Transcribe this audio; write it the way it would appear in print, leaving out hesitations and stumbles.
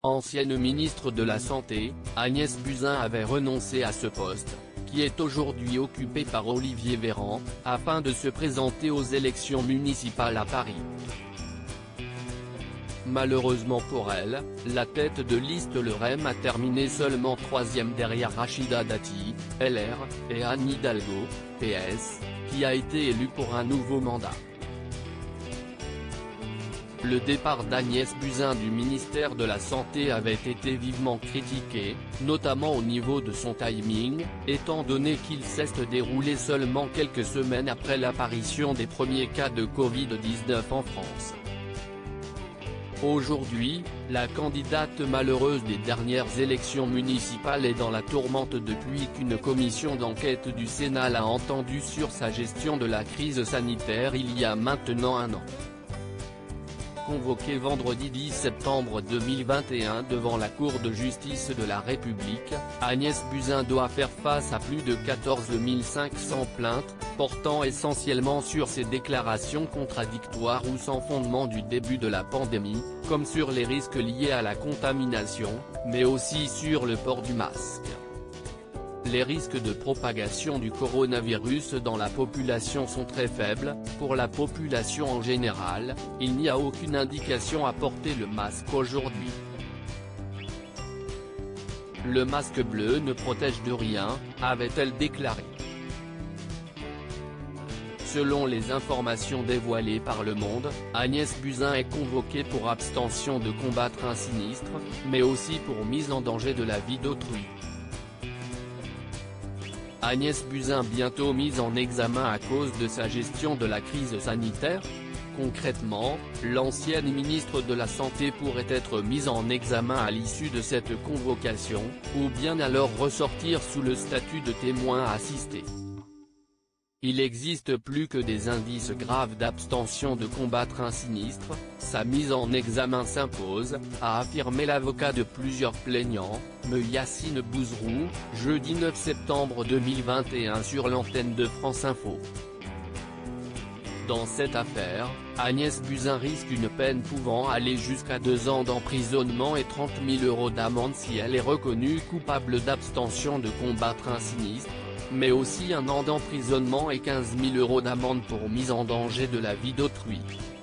Ancienne ministre de la Santé, Agnès Buzyn avait renoncé à ce poste, qui est aujourd'hui occupé par Olivier Véran, afin de se présenter aux élections municipales à Paris. Malheureusement pour elle, la tête de liste LREM a terminé seulement 3e derrière Rachida Dati, LR, et Anne Hidalgo, PS, qui a été élue pour un nouveau mandat. Le départ d'Agnès Buzyn du ministère de la Santé avait été vivement critiqué, notamment au niveau de son timing, étant donné qu'il s'est déroulé seulement quelques semaines après l'apparition des premiers cas de Covid-19 en France. Aujourd'hui, la candidate malheureuse des dernières élections municipales est dans la tourmente depuis qu'une commission d'enquête du Sénat l'a entendue sur sa gestion de la crise sanitaire il y a maintenant un an. Convoquée vendredi 10 septembre 2021 devant la Cour de justice de la République, Agnès Buzyn doit faire face à plus de 14 500 plaintes, portant essentiellement sur ses déclarations contradictoires ou sans fondement du début de la pandémie, comme sur les risques liés à la contamination, mais aussi sur le port du masque. Les risques de propagation du coronavirus dans la population sont très faibles. Pour la population en général, il n'y a aucune indication à porter le masque aujourd'hui. Le masque bleu ne protège de rien, avait-elle déclaré. Selon les informations dévoilées par Le Monde, Agnès Buzyn est convoquée pour abstention de combattre un sinistre, mais aussi pour mise en danger de la vie d'autrui. Agnès Buzyn bientôt mise en examen à cause de sa gestion de la crise sanitaire. Concrètement, l'ancienne ministre de la Santé pourrait être mise en examen à l'issue de cette convocation, ou bien alors ressortir sous le statut de témoin assisté. Il existe plus que des indices graves d'abstention de combattre un sinistre, sa mise en examen s'impose, a affirmé l'avocat de plusieurs plaignants, Me Yacine Bouzrou, jeudi 9 septembre 2021 sur l'antenne de France Info. Dans cette affaire, Agnès Buzyn risque une peine pouvant aller jusqu'à 2 ans d'emprisonnement et 30 000 € d'amende si elle est reconnue coupable d'abstention de combattre un sinistre, mais aussi 1 an d'emprisonnement et 15 000 € d'amende pour mise en danger de la vie d'autrui.